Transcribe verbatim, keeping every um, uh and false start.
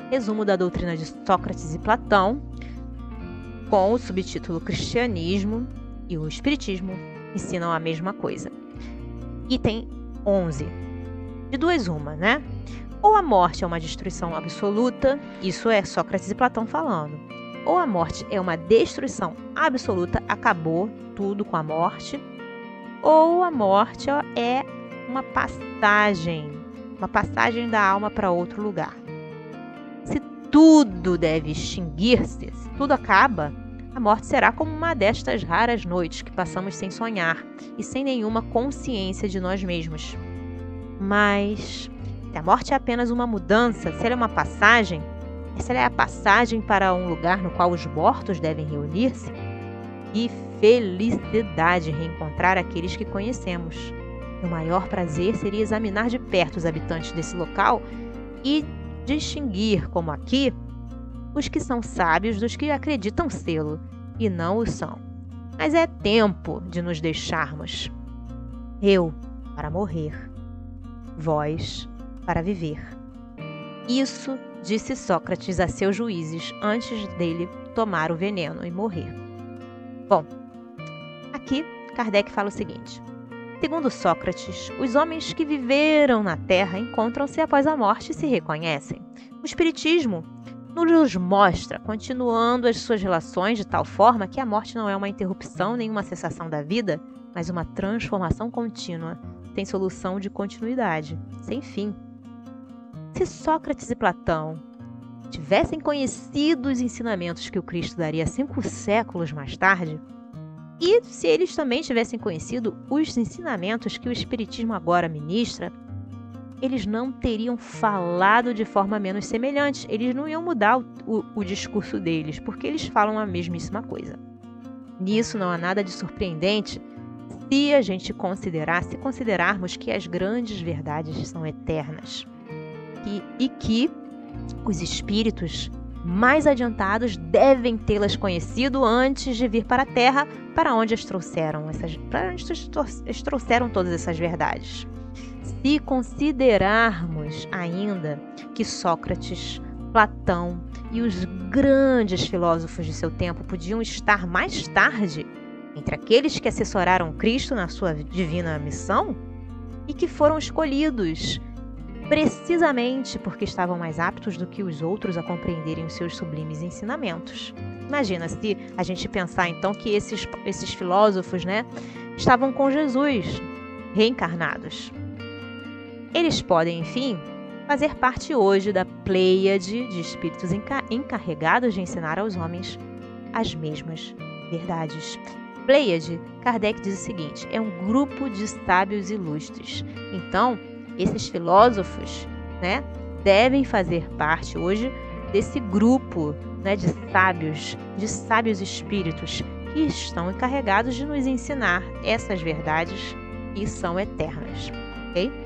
resumo da doutrina de Sócrates e Platão, com o subtítulo Cristianismo e o Espiritismo ensinam a mesma coisa. Item onze. De duas uma, né? Ou a morte é uma destruição absoluta, isso é Sócrates e Platão falando. Ou a morte é uma destruição absoluta, acabou tudo com a morte. Ou a morte é uma passagem, uma passagem da alma para outro lugar. Se tudo deve extinguir-se, se tudo acaba, a morte será como uma destas raras noites que passamos sem sonhar e sem nenhuma consciência de nós mesmos. Mas se a morte é apenas uma mudança, se ela é uma passagem, se ela é a passagem para um lugar no qual os mortos devem reunir-se, que felicidade reencontrar aqueles que conhecemos. O maior prazer seria examinar de perto os habitantes desse local e distinguir, como aqui, os que são sábios dos que acreditam sê-lo e não o são. Mas é tempo de nos deixarmos. Eu, para morrer. Vós, para viver. Isso disse Sócrates a seus juízes antes dele tomar o veneno e morrer. Bom, aqui Kardec fala o seguinte. Segundo Sócrates, os homens que viveram na Terra encontram-se após a morte e se reconhecem. O Espiritismo nos mostra, continuando as suas relações de tal forma que a morte não é uma interrupção nem uma cessação da vida, mas uma transformação contínua, sem solução de continuidade, sem fim. Se Sócrates e Platão tivessem conhecido os ensinamentos que o Cristo daria cinco séculos mais tarde, e se eles também tivessem conhecido os ensinamentos que o Espiritismo agora ministra, eles não teriam falado de forma menos semelhante, eles não iam mudar o, o, o discurso deles, porque eles falam a mesmíssima coisa. Nisso não há nada de surpreendente se a gente considerar, se considerarmos que as grandes verdades são eternas e, e que os espíritos mais adiantados devem tê-las conhecido antes de vir para a Terra, para onde as trouxeram, essas, para onde eles trouxeram todas essas verdades. Se considerarmos ainda que Sócrates, Platão e os grandes filósofos de seu tempo podiam estar mais tarde entre aqueles que assessoraram Cristo na sua divina missão e que foram escolhidos precisamente porque estavam mais aptos do que os outros a compreenderem os seus sublimes ensinamentos. Imagina se a gente pensar então que esses, esses filósofos, né, estavam com Jesus, reencarnados. Eles podem, enfim, fazer parte hoje da pleiade de espíritos enca- encarregados de ensinar aos homens as mesmas verdades. Pleiade, Kardec diz o seguinte, é um grupo de sábios ilustres. Então, esses filósofos, né, devem fazer parte hoje desse grupo, né, de sábios, de sábios espíritos que estão encarregados de nos ensinar essas verdades que são eternas, ok?